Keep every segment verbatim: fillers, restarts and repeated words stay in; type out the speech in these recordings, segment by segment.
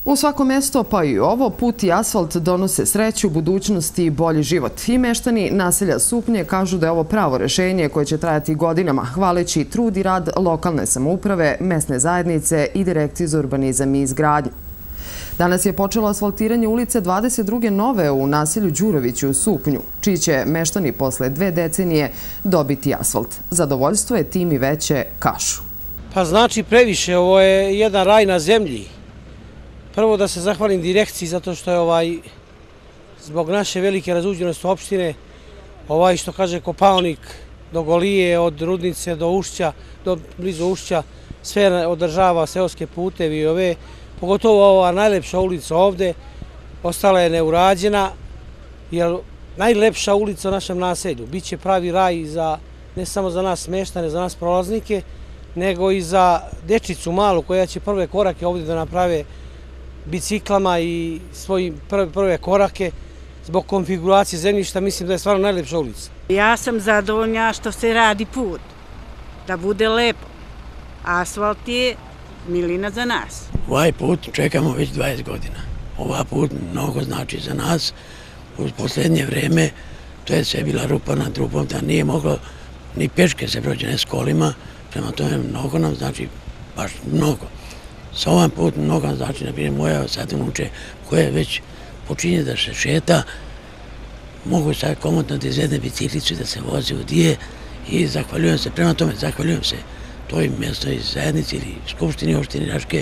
U svako mesto, pa i ovo, put i asfalt donose sreću, budućnost i bolji život. I meštani naselja Supnje kažu da je ovo pravo rešenje koje će trajati godinama, hvaleći trud i rad lokalne samouprave, mesne zajednice i Direkcije za urbanizam i izgradnju. Danas je počelo asfaltiranje ulice dvadeset druge nove u naselju Đuroviću u Supnju, čiji će meštani posle dve decenije dobiti asfalt. Zadovoljstvo je tim i veće, kažu. Pa znači previše, ovo je jedan raj na zemlji. Prvo da se zahvalim direkciji zato što je ovaj, zbog naše velike razuđenosti opštine, ovaj što kaže Kopaonik do Golije, od Rudnice do Ušća, do blizu Ušća, sve održava seoske putevi i ove, pogotovo ova najlepša ulica ovde, ostala je neurađena, jer najlepša ulica u našem naselju, bit će pravi raj za, ne samo za nas meštane, za nas prolaznike, nego i za dečicu malu koja će prve korake ovdje da naprave biciklama i svoje prve, prve korake. Zbog konfiguracije zemljišta mislim da je stvarno najlepša ulica. Ja sam zadovoljna što se radi put, da bude lepo. Asfalt je milina za nas. Ovaj put čekamo već dvadeset godina. Ovaj put mnogo znači za nas. U posljednje vreme to je sve bila rupa nad rupom, da nije moglo ni peške se prođe, ne s kolima. Prema tome mnogo nam znači, baš mnogo. Sa ovom put mnogo nam znači, na primjer, moja sad unuče koja već počinje da se šeta, mogu sad komotno da izvedem biciklicu i da se vozi u dije i zahvaljujem se, prema tome zahvaljujem se toj mjesnoj zajednici ili skupštini opštine Raške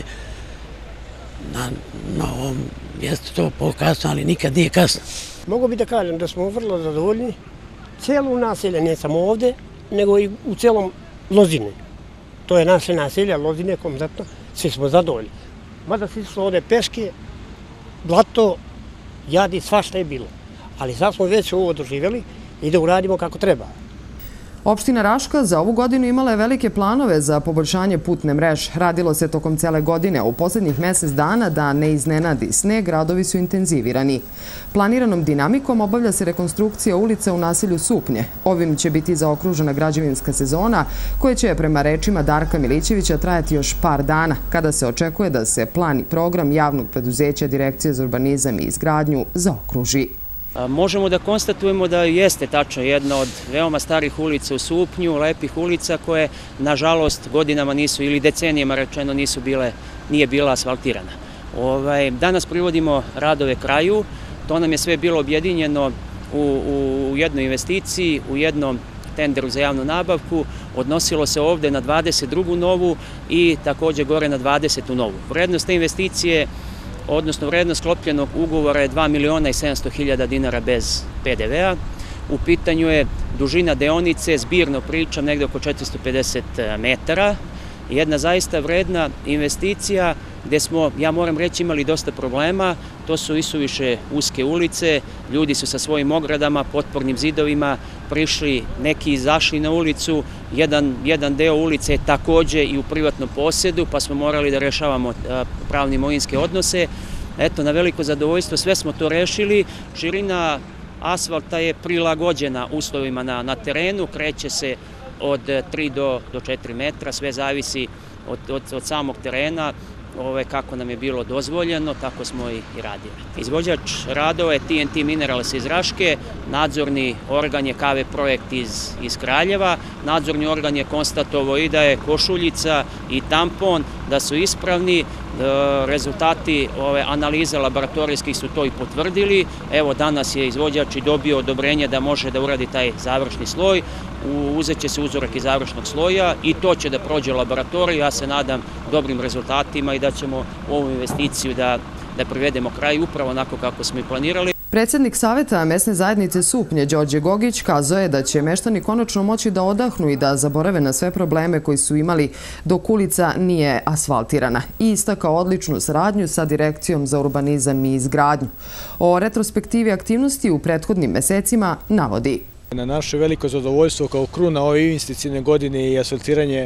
na, na ovom mjestu to pokasno, ali nikad nije kasno. Mogu bi da kažem da smo vrlo zadovoljni, cijelo naselje, ne samo ovde, nego i u celom Lozine. To je naše naselje, Lozine, kompletno, svi smo zadovoljni. Mada svi su ovde peške, blato, jadi, svašta je bilo. Ali sad smo već ovo doživjeli i da uradimo kako treba. Opština Raška za ovu godinu imala je velike planove za poboljšanje putne mreže. Radilo se tokom cele godine, a u posljednjih mjesec dana da ne iznenadi sneg, radovi su intenzivirani. Planiranom dinamikom obavlja se rekonstrukcija ulica u naselju Supnje. Ovim će biti zaokružena građevinska sezona, koja će prema rečima Darka Milićevića trajati još par dana, kada se očekuje da se plan i program javnog preduzeća Direkcije za urbanizam i izgradnju zaokruži. Možemo da konstatujemo da jeste tačno jedna od veoma starih ulica u Supnju, lepih ulica koje, nažalost, godinama nisu ili decenijama rečeno nisu bile, nije bila asfaltirana. Ovaj, danas privodimo radove kraju, to nam je sve bilo objedinjeno u, u jednoj investiciji, u jednom tenderu za javnu nabavku, odnosilo se ovde na dvadeset drugu novu i također gore na dvadesetu novu. Vrednost te investicije, odnosno vrednost sklopljenog ugovora je dva miliona i sedamsto hiljada dinara bez P D V-a. U pitanju je dužina deonice, zbirno pričam, negde oko četiristo pedeset metara. Jedna zaista vredna investicija gde smo, ja moram reći, imali dosta problema. To su isuviše uske ulice, ljudi su sa svojim ogradama, potpornim zidovima prišli, neki izašli na ulicu, jedan, jedan deo ulice je također i u privatnom posjedu, pa smo morali da rešavamo pravni imovinske odnose. Eto, na veliko zadovoljstvo sve smo to rešili. Širina asfalta je prilagođena uslovima na, na terenu, kreće se od tri do četiri metra, sve zavisi od, od, od samog terena. Ove, kako nam je bilo dozvoljeno, tako smo i, i radili. Izvođač radova je T N T Minerals iz Raške, nadzorni organ je K V Projekt iz, iz Kraljeva, nadzorni organ je konstatovao i da je košuljica i tampon, da su ispravni, rezultati ove analize laboratorijskih su to i potvrdili. Evo, danas je izvođač i dobio odobrenje da može da uradi taj završni sloj, uzet će se uzorak iz završnog sloja i to će da prođe u laboratoriju. Ja se nadam dobrim rezultatima i da ćemo ovu investiciju da, da privedemo kraju upravo onako kako smo i planirali. Predsjednik Saveta mesne zajednice Supnje, Đorđe Gogić, kazao je da će meštani konačno moći da odahnu i da zaborave na sve probleme koji su imali dok ulica nije asfaltirana. I istakao odličnu saradnju sa Direkcijom za urbanizam i izgradnju. O retrospektivi aktivnosti u prethodnim mesecima navodi. Na naše veliko zadovoljstvo kao kruna ove investicijne godine je asfaltiranje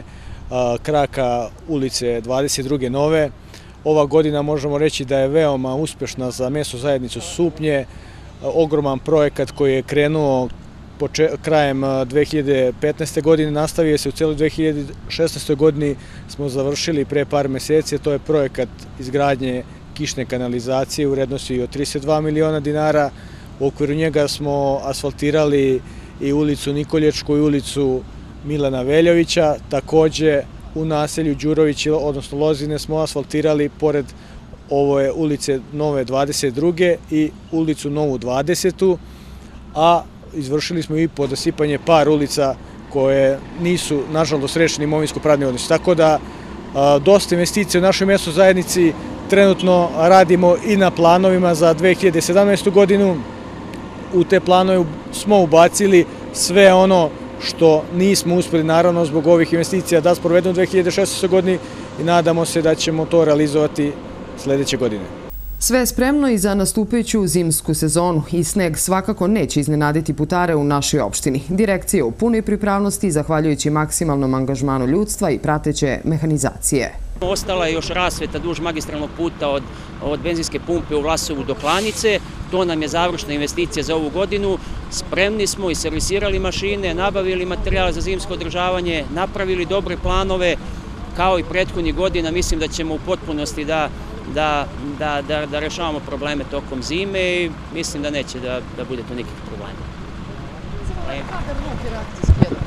kraka ulice dvadeset druge nove. Ova godina možemo reći da je veoma uspešna za mesnu zajednicu Supnje. Ogroman projekat koji je krenuo krajem dve hiljade petnaeste. godine, nastavio se u cijeloj dve hiljade šesnaestoj. godini, smo završili pre par meseci. To je projekat izgradnje kišne kanalizacije u vrednosti od trideset dva miliona dinara. U okviru njega smo asfaltirali i ulicu Nikolječku i ulicu Milana Veljovića. Takođe u naselju Đurović, odnosno Lozine, smo asfaltirali pored ove ulice Nove dvadeset druge i ulicu Novu dvadesetu, a izvršili smo i podasipanje par ulica koje nisu, nažalost, rešeni imovinsko-pravni odnosi. Tako da dosta investicija u našoj mesnoj zajednici trenutno radimo i na planovima za dve hiljade sedamnaestu godinu. U te planove smo ubacili sve ono što nismo uspeli, naravno, zbog ovih investicija da sprovedemo u dve hiljade šesnaestoj godini i nadamo se da ćemo to realizovati sledeće godine. Sve je spremno i za nastupajuću zimsku sezonu i sneg svakako neće iznenaditi putare u našoj opštini. Direkcija u punoj pripravnosti, zahvaljujući maksimalnom angažmanu ljudstva i prateće mehanizacije. Ostala je još rasveta duž magistralnog puta od, od benzinske pumpe u Vlasovu do Klanice. To nam je završna investicija za ovu godinu. Spremni smo i servisirali mašine, nabavili materijal za zimsko održavanje, napravili dobre planove. Kao i prethodnih godina, mislim da ćemo u potpunosti da, da, da, da, da rešavamo probleme tokom zime i mislim da neće da, da bude tu nekih problema. Kada ruke radite s